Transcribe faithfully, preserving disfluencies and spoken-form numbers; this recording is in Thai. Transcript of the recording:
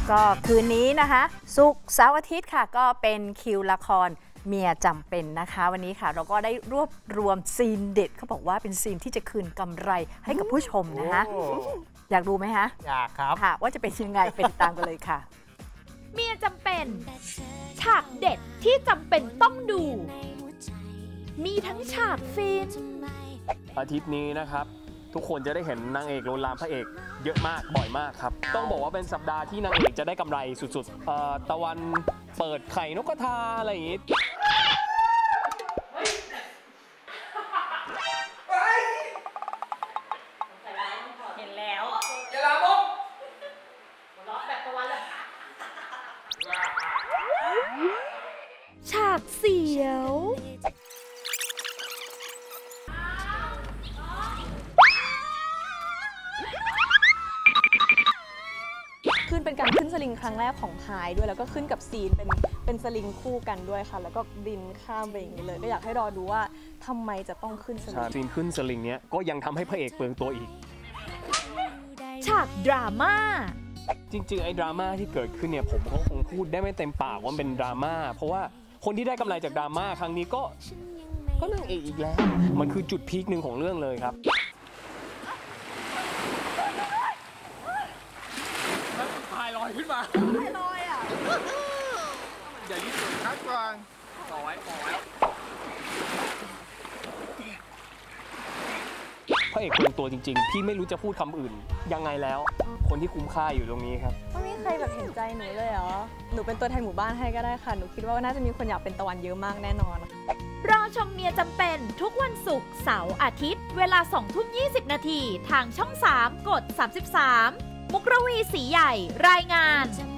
ก็คืนนี้นะคะศุกร์เสาร์อาทิตย์ค่ะก็เป็นคิวละครเมียจำเป็นนะคะวันนี้ค่ะเราก็ได้รวบรวมซีนเด็ดเขาบอกว่าเป็นซีนที่จะคืนกำไรให้กับผู้ชมนะคะอยากดูไหมคะอยากครับค่ะว่าจะเป็นยังไงไปติดตามกันเลยค่ะเมียจำเป็นฉากเด็ดที่จำเป็นต้องดูมีทั้งฉากฟินอาทิตย์นี้นะครับทุกคนจะได้เห็นนางเอกโลลามพระเอกเยอะมากบ่อยมากครับต้องบอกว่าเป็นสัปดาห์ที่นางเอกจะได้กำไรสุดๆตะวันเปิดไข่นกกระทาอะไรอย่างงี้เห็นแล้วอย่าลามกร้องแบบตะวันเลยฉากเสียวขึ้นเป็นการขึ้นสลิงครั้งแรกของพายด้วยแล้วก็ขึ้นกับซีนเป็นเป็นสลิงคู่กันด้วยค่ะแล้วก็บินข้ามไปอย่างนี้เลยก็อยากให้รอดูว่าทำไมจะต้องขึ้นสลิงซีนขึ้นสลิงเนี้ยก็ยังทำให้พระเอกเปลืองตัวอีกฉากดราม่าจริงๆไอ้ดราม่าที่เกิดขึ้นเนี่ยผมก็คงพูดได้ไม่เต็มปากว่าเป็นดราม่าเพราะว่าคนที่ได้กำไรจากดราม่าครั้งนี้ก็ก็นางเอกอีกแล้วมันคือจุดพีคหนึ่งของเรื่องเลยครับพายลอยขึ้นมาพายลอยอ่ะอย่ารีบกดคัดก่อนปล่อยไว้ปล่อยไว้พระเอกเปลืองตัวจริงๆพี่ไม่รู้จะพูดคำอื่นยังไงแล้วคนที่คุ้มค่าอยู่ตรงนี้ครับไม่มีใครแบบเห็นใจหนูเลยเหรอหนูเป็นตัวแทนหมู่บ้านให้ก็ได้ค่ะหนูคิดว่าน่าจะมีคนอยากเป็นตะวันเยอะมากแน่นอนรอชมเมียจำเป็นทุกวันศุกร์เสาร์อาทิตย์เวลาสองทุ่มยี่สิบนาทีทางช่องสามกดสามสิบสามมุกรวีสีใหญ่รายงาน